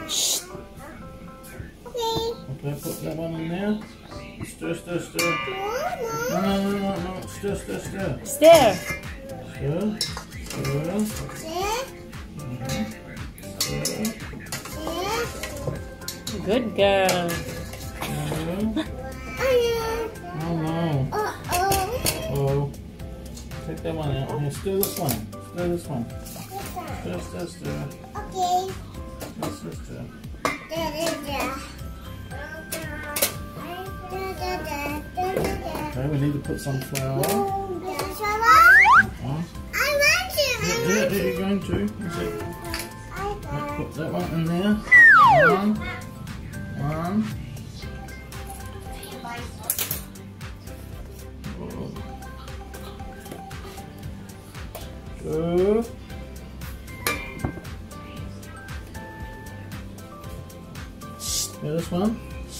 Okay, put that one in there. Stir, stir, stir. No. Stir, stir, stir. Stir. Stir. Stir. Good girl. Oh no. Oh. Take that one out. Here, stir this one. Stir this one. Stir, stir, stir. Okay. Stir, stir, stir. Okay, we need to put some flour. Yeah, you're going to. Put that one in there. One. Two. Yeah, this one.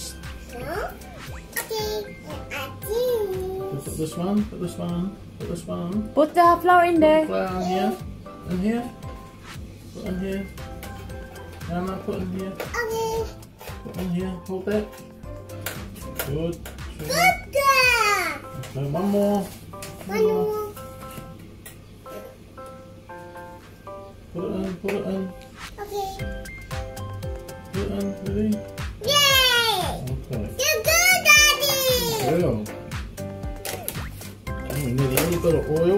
Put this one. Put this one. Put this one. Put the flour in there. Put flour in here. In here. Put in here. No, put in here. Put in here. Hold that. Good. Okay, one more. Put it in. Put it in. Okay. Put it in. Ready? Yay! Okay. You're good, Daddy! Oil. We need a little bit of oil.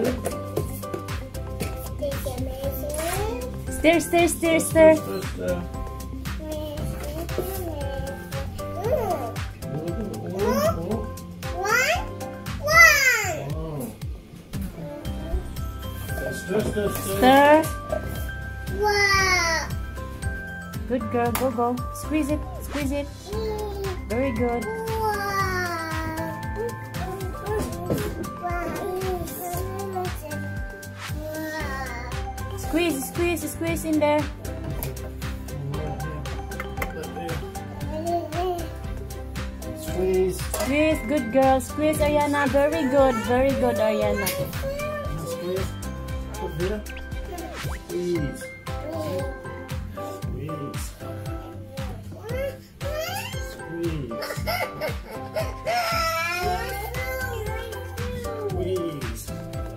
Stir, stir, stir, stir. Stir. Wow! Good girl, go, go. Squeeze it, squeeze it. Very good. Squeeze, squeeze, squeeze in there. Squeeze. Squeeze, good girl. Squeeze, Ariana. Very good, Ariana. Squeeze. Put here. Squeeze. Squeeze. Squeeze. Squeeze.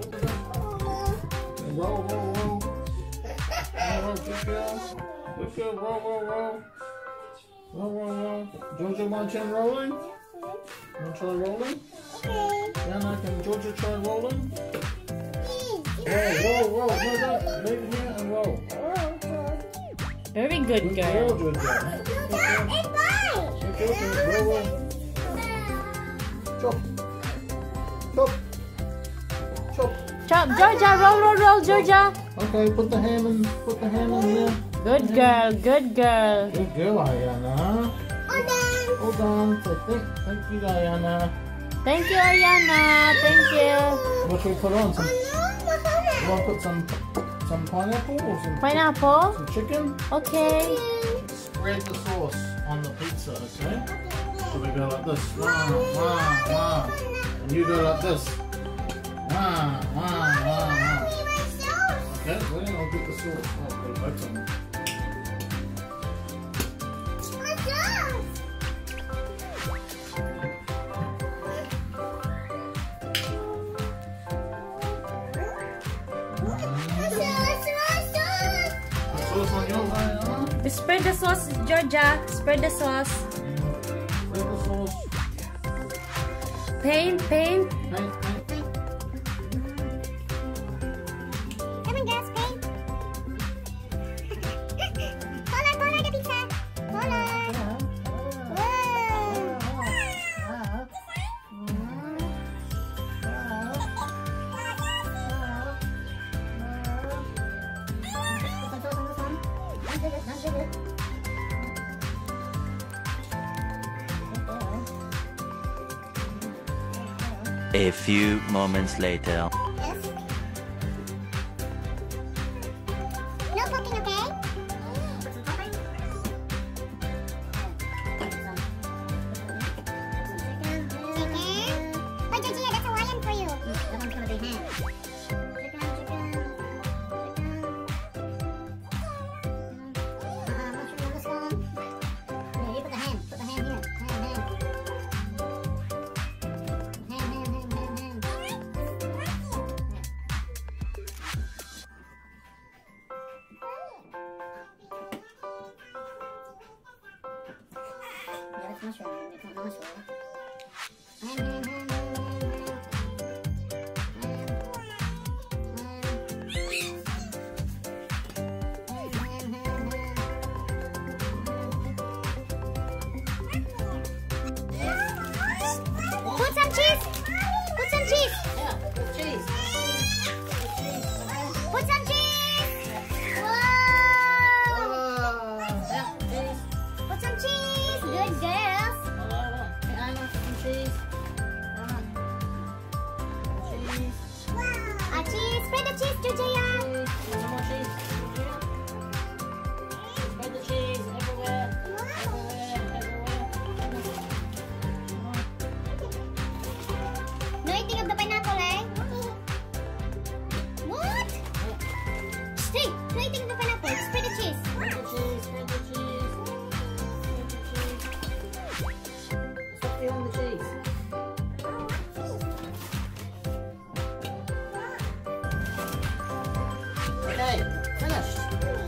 Roll, roll, roll. Roll, good girl. Good girl. Roll, roll, roll. Roll, roll, roll. Georgia, want to try rolling? Want to try rolling? Yana, can Georgia try rolling? Roll, roll, roll. No, leave it here and roll. Very good girl. Good girl, Georgia. Roll, roll. Chop. Chop. Chop. Chop, Georgia. Roll, Georgia. Okay, put the ham in here. Good girl, good girl. Good girl, Ariana. Hold on. Thank you, Ariana. Thank you, Ariana. Thank you. What should we put on? You want to put some pineapple or some Pineapple? some chicken? Okay. Spread the sauce on the pizza, okay? So we go like this. Wah, wah, wah. And you go like this. Wah, wah, wah, wah. Okay, well, I'll get the sauce. I'll put it back on. Spread the sauce, Georgia. Spread the sauce. Spread the sauce. Paint. Paint. Come on, guys, paint. Color the pizza. Color. A few moments later. Yes. No poking, okay? Chicken. But Georgia, that's Hawaiian for you. That one's gonna be ham. Chicken. that's mushroom. It's not mushroom. Put some cheese. Put some cheese. Yeah, put cheese. Put some cheese. Whoa. Yeah, cheese. Put some cheese. Good girls. Hey, Anna, put some cheese. Cheese. Cheese. Spread the cheese, Georgia. Some more cheese. Spread the cheese everywhere. No eating of the pineapple, eh? What? Stay. No eating of the pineapple. Spread the cheese. Spread the cheese. Spread the cheese. Stop feeling the cheese. Okay, finished.